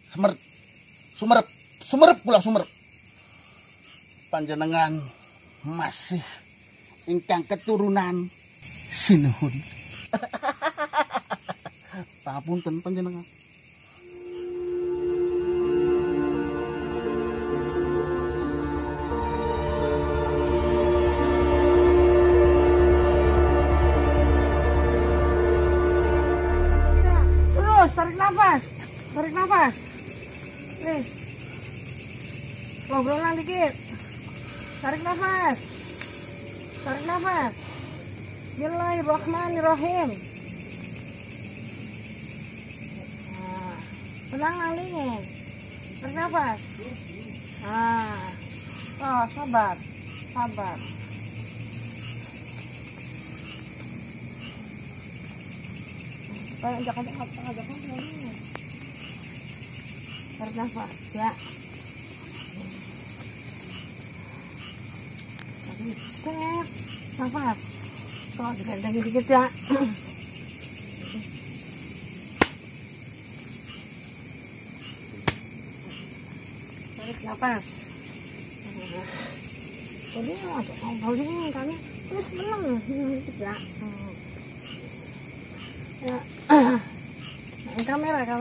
Sumerep, sumerep, sumerep pula sumerep. Panjenengan masih ingkang keturunan Sinuhun. Papunten panjenengan. Terus tarik nafas. Tarik nafas. Nih. Ngobrolan dikit. Tarik nafas. Tarik nafas. Bismillahirrahmanirrahim. Nah, tenang ngalingin. Tarik nafas. Nah. Oh, sabar. Sabar. Ajak tarik nafas ya. Cek nafas. Kok digandeng dikit ya. Tarik nafas. Jadi ngobrol ini kan terus menang dikit ya. Ya. Kamera.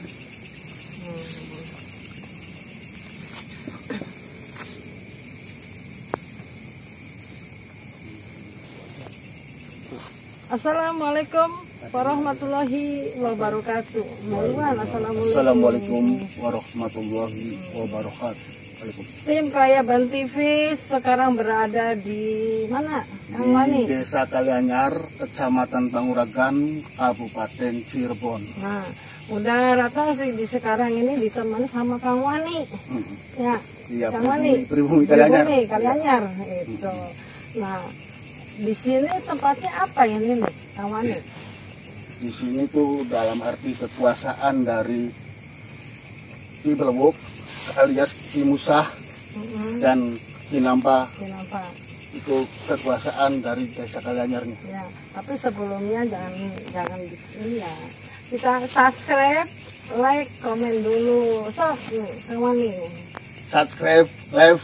Assalamualaikum warahmatullahi wabarakatuh. Assalamualaikum warahmatullahi wabarakatuh. Tim Kayaban TV sekarang berada di mana? Kang Wani? Di Desa Kalianyar, Kecamatan Panguragan, Kabupaten Cirebon. Nah, udah rata sih di sekarang ini ditemani sama Kang Wani. Ya, Iya, Kang Wani. Pribumi Kalianyar. Kalianyar itu. Nah, di sini tempatnya apa ini nih, Kang Wani? Di sini tuh dalam arti kekuasaan dari Ki Blewuk alias Ki Musah dan Ki Nampa. Itu kekuasaan dari Desa Kalianyarnya. Ya, tapi sebelumnya jangan ini ya. Kita subscribe, like, komen dulu. Sok nih, Kang Wani. Subscribe, live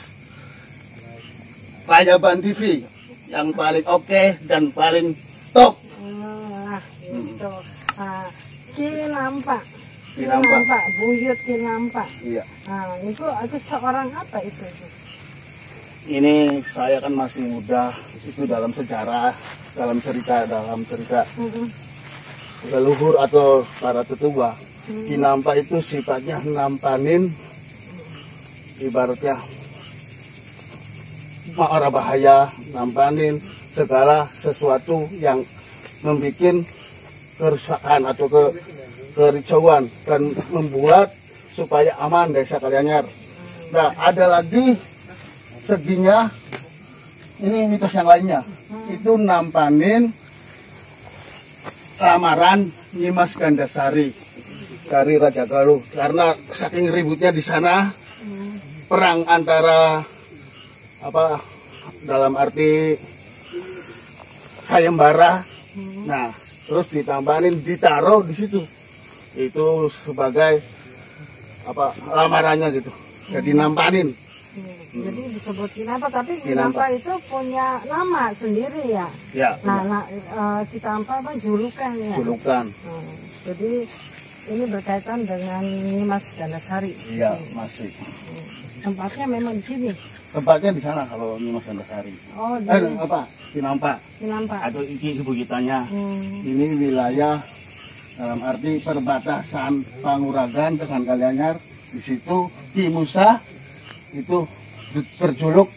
Kayaban TV yang paling oke dan paling top. Nah, gitu. Nah, Ki Nampa. Ki Nampa. Buyut Ki Nampa. Iya. Nah, itu seorang apa itu? Ini saya kan masih muda, itu dalam sejarah, dalam cerita leluhur atau para tetua. Ki Nampa itu sifatnya nampanin, ibaratnya mara bahaya, nampanin segala sesuatu yang membuat kerusakan atau kericauan dan membuat supaya aman Desa Kalianyar. Nah, ada lagi seginya, ini mitos yang lainnya, itu nampanin lamaran Nyimas Gandasari dari Raja Galuh, karena saking ributnya di sana, perang antara apa dalam arti sayembara. Nah, terus ditampanin, ditaruh di situ, itu sebagai apa lamarannya gitu, jadi nampanin. Jadi disebut Ki Nampa, tapi Ki Nampa itu punya nama sendiri ya. Ya. Nah, Ki Nampa apa julukan ya. Julukan. Jadi ini berkaitan dengan Nyimas Gandasari. Iya, masih. Tempatnya memang di sini. Tempatnya di sana kalau Nyimas Gandasari. Oh, di apa? Ki Nampa. Ki Nampa. Atau iki sebutannya. Ini wilayah dalam arti perbatasan Panguragan dengan Kalianyar. Di situ Ki Musah itu berjuluk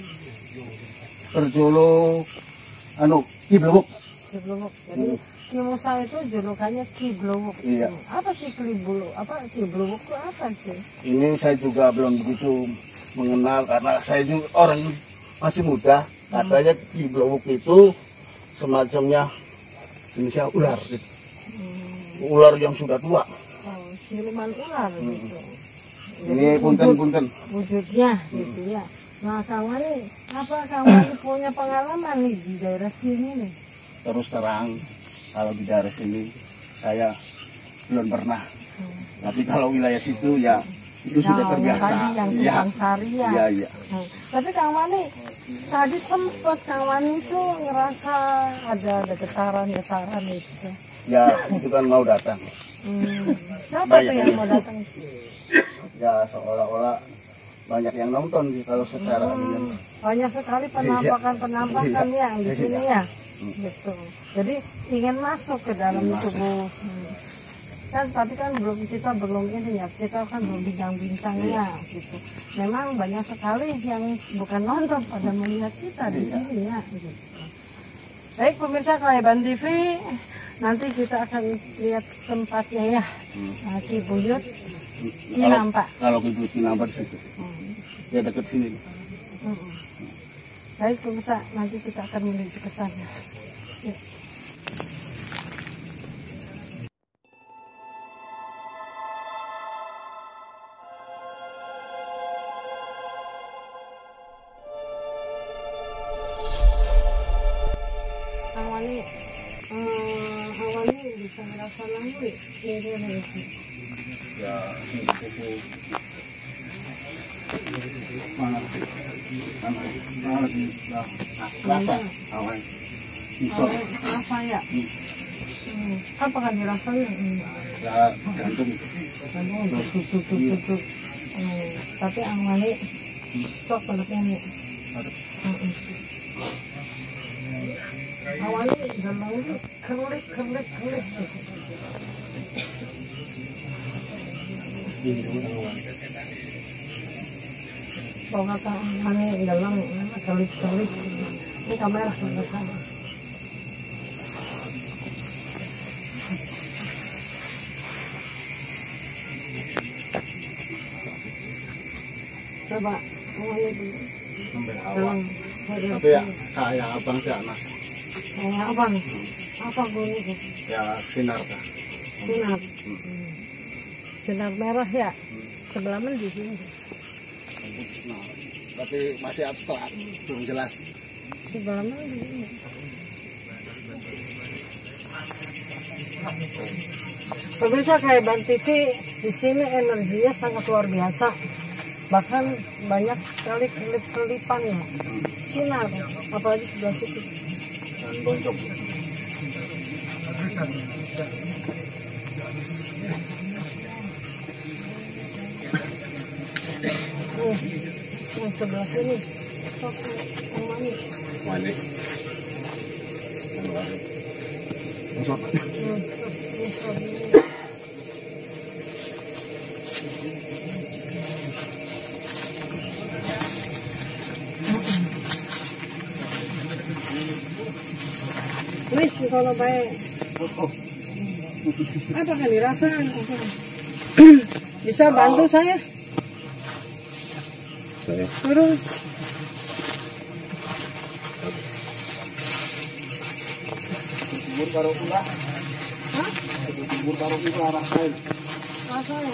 Ki Blewuk. Ki Blewuk. Jadi Ki Musah itu julukannya Ki Blewuk. Iya. Apa sih Ki Blewuk? Ki Blewuk itu apa sih? Ini saya juga belum begitu mengenal karena saya juga orang masih muda. Katanya Ki Blewuk itu semacamnya inisial ular gitu. Ular yang sudah tua. Oh, siluman ular gitu. Ini punten-punten. Wujudnya gitu ya. Nah, Kang Wani, apa Kang Wani punya pengalaman nih di daerah sini nih? Terus terang, kalau di daerah sini saya belum pernah. Tapi kalau wilayah situ ya itu sudah terbiasa. Yang Iya. Tumpang Sari ya. Iya, iya. Tapi Kang Wani tadi sempat Kang Wani itu ngerasa ada getaran itu. Ya, itu kan mau datang. Siapa Banyak tuh yang mau datang? Ya, seolah-olah banyak yang nonton sih kalau secara ini. Banyak sekali penampakan ya di sini ya. Gitu. Jadi ingin masuk ke dalam tubuh. Kan tapi kan kita belum ini ya, kita kan belum bintang-bintangnya gitu. Memang banyak sekali yang bukan nonton pada melihat kita di sini ya gitu. Baik pemirsa Kelayban TV, nanti kita akan lihat tempatnya ya. Cibuyut Cinampa. Kalau Cibuyut Cinampa di situ. Ya dekat sini. Baik pemirsa, nanti kita akan menuju ke sana. Ya. Awalnya bisa merasa lagi Ya, mana lagi rasa awal pisau rasa ya. Apa kan dirasanya? ya gantung Tutup. Tapi awalnya sok peluknya nih. Awalnya dalam itu kerlik. Kalau kata awalnya dalam kerlik. Ini kamera sudah sama. Coba awalnya dulu. Dalam. Tapi ya kayak abang si anak. Kayak abang. Apa bunyi itu? Ya sinar kah? Sinar. Sinar merah ya. Sebelah mana di sini? Nah, tapi masih abstrak, belum jelas. Sebelah mana di sini? Pemirsa Kelayban TV, di sini energinya sangat luar biasa. Bahkan banyak sekali kelip-kelipannya. Sinar, apalagi sebelah situ. Dan boncok. Yang sebelah sini. Yang mana? Wali. Boncok. Wis, kalau baik. Apa kan dirasakan? Bisa bantu saya? Turun. Kubur baru pula. Hah? Kubur baru pula rasain. Rasanya?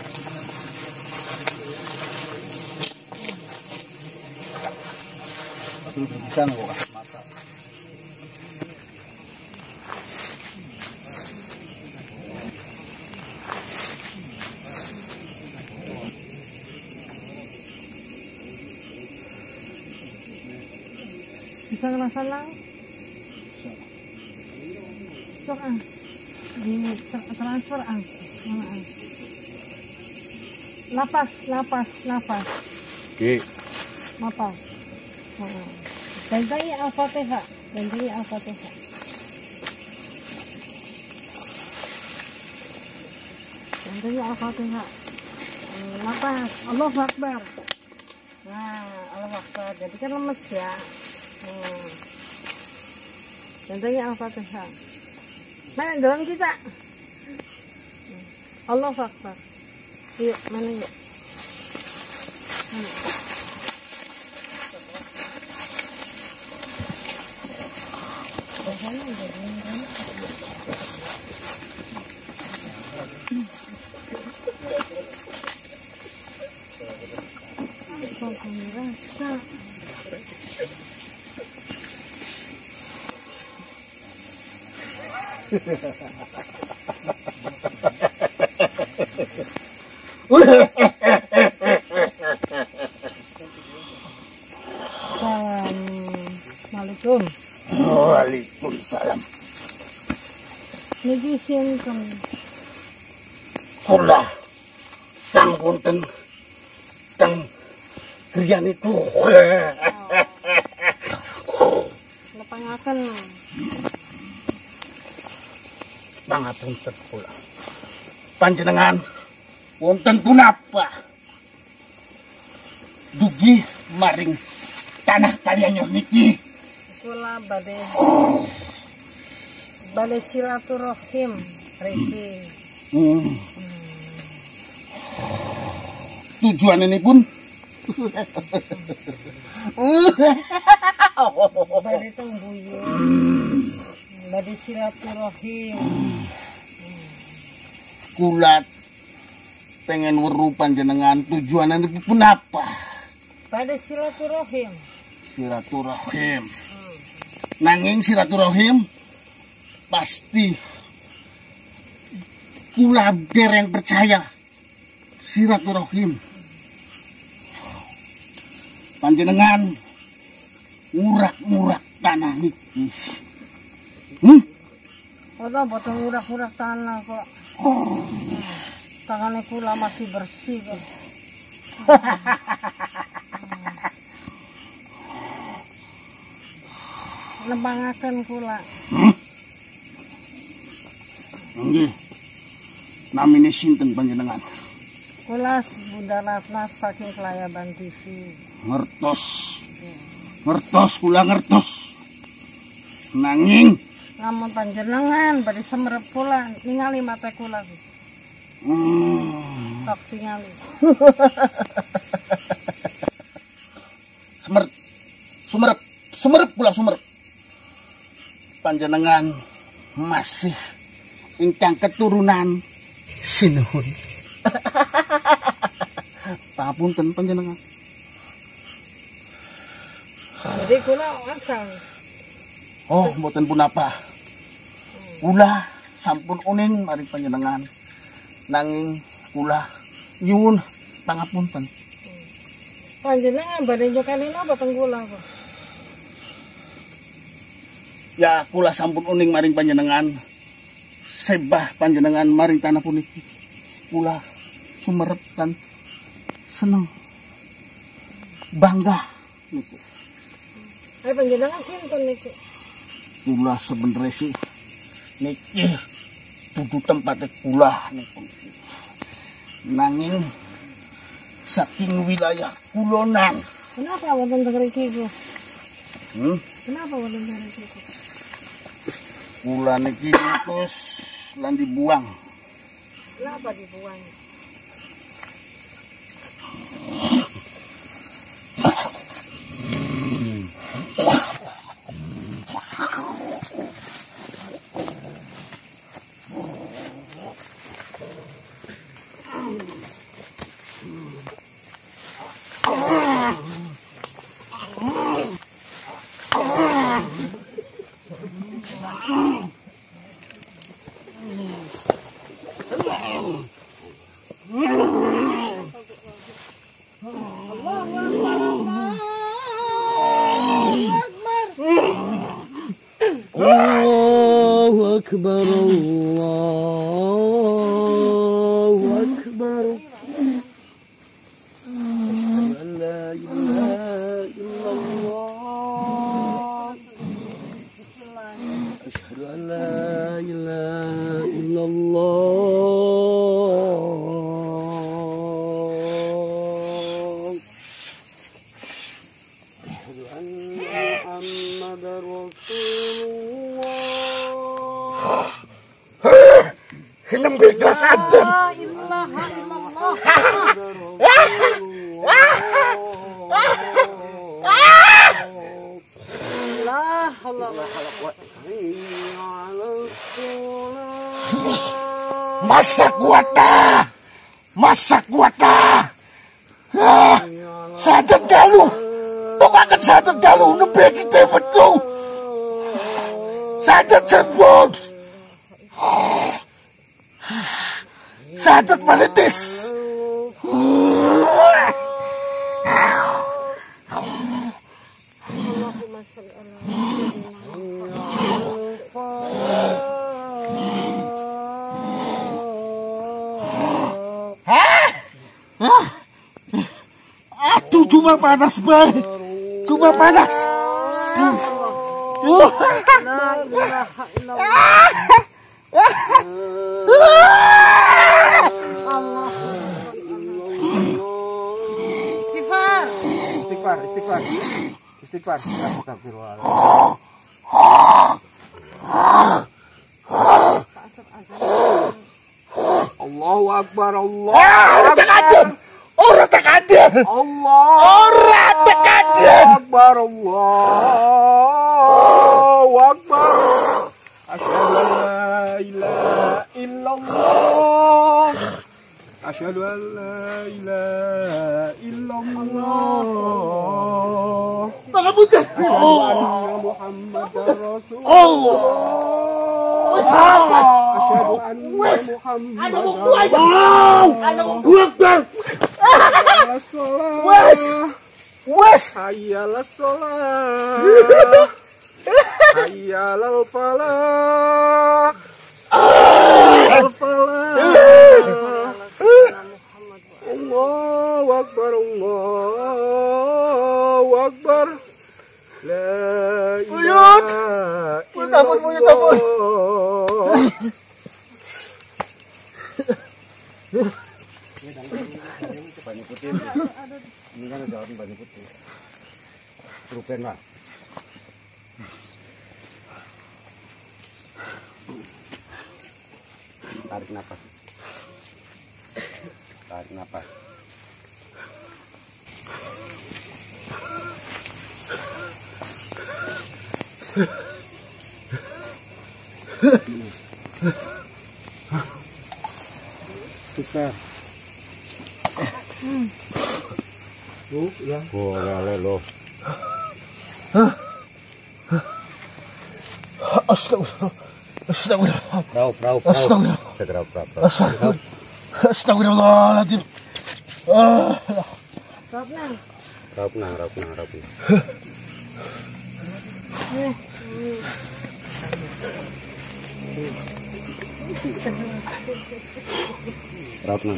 Tapi bisa nggak kasih mata. Bisa ngerasain lang? Sok ang. Di transfer ang. Mana ang. Napas. Oke. Napas. Ganti Al-Fatihah. Napas. Allahu Akbar. Nah, Allahu Akbar. Jadi kan lemes ya. Ganti Al-Fatihah. Mana dalam kita? Allahu Akbar. Yuk, mana yuk? Rasa. Assalamualaikum. Waalaikumsalam. Niki sinten? Kula kang wonten kang griyaniku. Lepangaken. Pangapunten kula. Panjenengan wonten punapa? Dugi maring tanah kalian niki. Kula badhe silaturahim riki. Tujuan ini pun badhe tengguyur. Badhe silaturahim. Kulat pengen weru panjenengan, tujuan ini pun apa? Badhe silaturahim. Silaturahim. Nanging silaturahim pasti kula dereng percaya silaturahim. Panjenengan ngurak-ngurak tanah niki. Ora boten ngurak-ngurak tanah kok. Tangannya kula masih bersih kok. Lembangaken kula. Nggih. Namine sinten panjenengan? Kula Bunda Ratna saking Kelayaban TV. Ngertos. Ngertos kula ngertos. Nanging Lamun panjenengan badhe semerep kula ningali mata kula. Tok tingali. Sumerep pula sumerep. Panjenengan masih ingkang keturunan Sinuhun. Pangapunten panjenengan. Jadi kula asal. Oh, mboten punapa. Kula sampun uning mari panjenengan. Nanging kula nyuwun pangapunten. Panjenengan badhe nyekali napa teng kula kok? Ya kula sampun uning maring panjenengan. Sebah panjenengan maring tanah puniki. Kula sumerep dan seneng. Bangga niku. Panjenengan sinten niku? Kula sebenarnya sih niki dudu tempatnya kula niku. Nanging saking wilayah kulonan. Kenapa wonten teng mriki Bu? Kenapa wonten teng mriki? Kula niki terus lan dibuang. Kenapa dibuang? Allahu Akbar, Allahu Akbar. Asyhadu an la ilaha illallah. Asyhadu an la ilaha illallah. Asyhadu anna Muhammadar Rasulullah. Hilem bedas adem. La ilaha illallah. Masa kuatah. Masa kuatah. Sadat dalu. Tukakan sadat dalu. Nembe kita betul. Sadat cerbon. Sadat menitis. Allahumma sholli ala Aduh, cuma panas banget. Cuma panas. La ilaha illallah. Allah. Istighfar. Istighfar. Astagfirullah. Allahu Akbar, Allah. Orang terkadir. Orang terkadir. Orang terkadir. Akbar, Allahu Akbar. Asyhadu an la ilaha illallah. Asyhadu an la ilaha illallah. Pengapunten. Asyhadu anna Muhammadar Rasulullah. Allah. Asyhadu anna Muhammadar Akbar. Rasulullah. Wes. Hayyalas sholat. Hayyalal falah. Al falah. Allahu Akbar, Allahu Akbar. La ilaha illallah. Banyak putih. Ini kan ada orang banyak putih. Rupen lah. Tarik nafas. Tarik nafas. Kita. Ya. Boleh lo. Astagfirullah. Astagfirullah. Raup. Astagfirullah. Raup. Astagfirullahaladzim. Raup nang. Raup nang.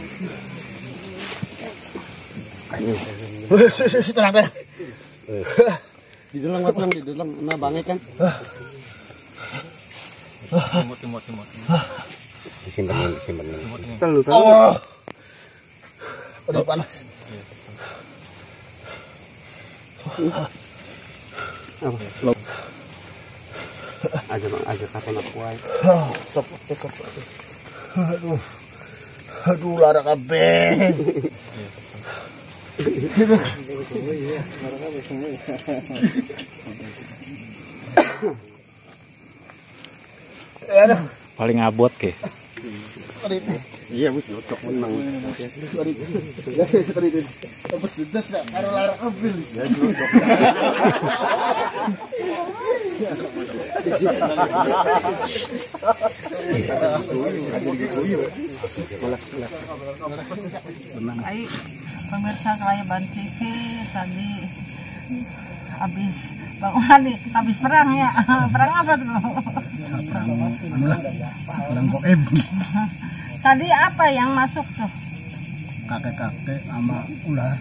Tenang. Di dalam. Nah banget kan. Timut. Disimpan. Terlalu. Oh. Udah panas. Apa? Aja kapan aku wae. Aduh, lara kabeh. Paling abot ke. Iya, wis cocok menang. Tebus dedes ya karo lara kabeh. Ya cocok. Hai pemirsa Kelayaban TV, tadi habis bangunan nih, habis perang ya. Perang apa tuh? Perang goib. Tadi apa yang masuk tuh? Kakek-kakek sama ular.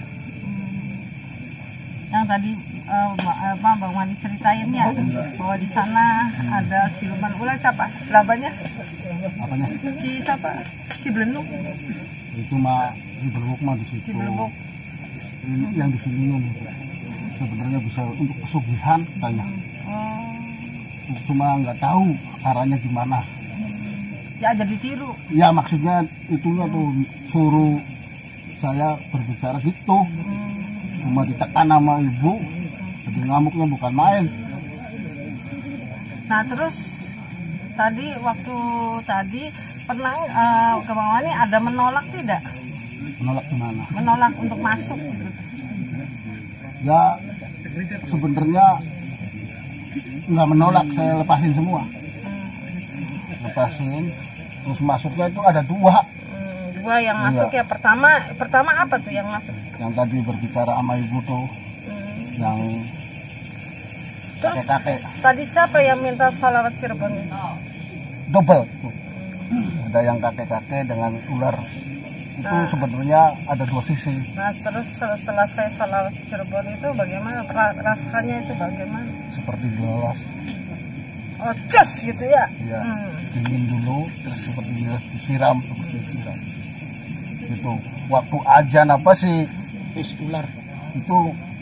Yang tadi Bang Mani ceritain ya, bahwa di sana ada siluman ular. Siapa? Labanya? Apanya? Ki siapa? Ki Belendung. Itu mah di Belebuk mah di situ. Ki Belendung. Ini yang di sini sebenarnya bisa untuk pesugihan katanya. Cuma nggak tahu caranya gimana. Ya jadi tiru. Ya maksudnya itunya tuh suruh saya berbicara gitu. Cuma ditekan sama ibu, jadi ngamuknya bukan main. Nah terus waktu tadi pernah ke Bang Mani ada menolak tidak? Menolak gimana? Menolak untuk masuk gitu. Ya sebenarnya nggak menolak, saya lepasin semua. Lepasin, terus masuknya itu ada dua. dua yang masuk ya. Pertama apa tuh yang masuk? Yang tadi berbicara sama ibu tuh, yang Terus kakek-kakek tadi siapa yang minta salawat Cirebon? double tuh. Ada yang kakek-kakek dengan ular. Itu sebenarnya ada dua sisi. Nah terus setelah saya salawat Cirebon itu bagaimana rasanya, itu bagaimana? Seperti gelas. Oh cus gitu ya? Ya, dingin dulu, terus seperti gelas disiram, seperti disiram. Gitu. Waktu ajan apa sih? Ular. Itu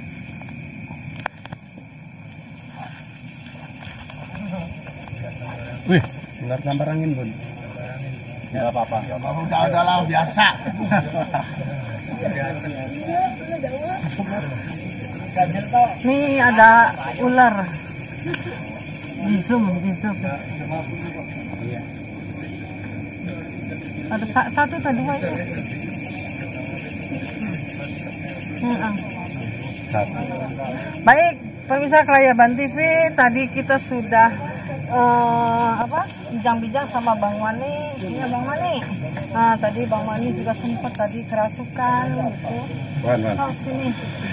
Wih, ular gambar angin, Bun. Enggak apa-apa. udah lah biasa. Nih ada ular. Di zoom. Ada satu atau dua itu? Baik, pemirsa Kelayaban TV, tadi kita sudah bincang-bincang sama Bang Wani. Iya Bang Wani. Nah tadi Bang Wani juga sempat tadi kerasukan gitu. Oh, sini.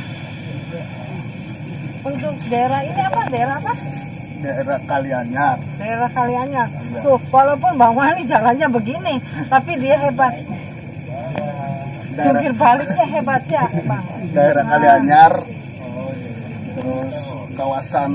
Untuk daerah ini apa? Daerah apa? Daerah Kalianyar. Daerah Kalianyar. Tuh, walaupun Bang Wani jalannya begini, tapi dia hebat. Jungkir baliknya hebat ya, Bang. Daerah Kalianyar. Terus kawasan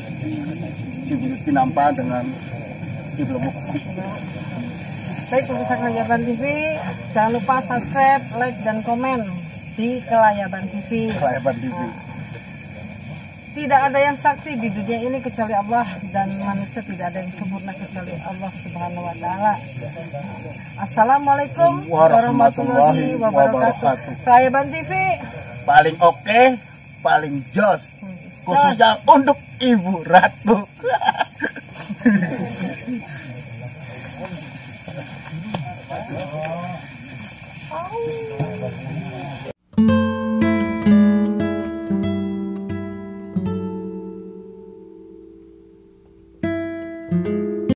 Tinampa dengan Ciblewuk. Baik, pemirsa Kelayaban TV, jangan lupa subscribe, like, dan komen di Kelayaban TV. Kelayaban TV. Tidak ada yang sakti di dunia ini kecuali Allah, dan manusia tidak ada yang sempurna kecuali Allah Subhanahu wa Ta'ala. Assalamualaikum warahmatullahi wabarakatuh. Kelayaban TV Paling oke, paling jos. Khususnya untuk Ibu Ratu. Oh.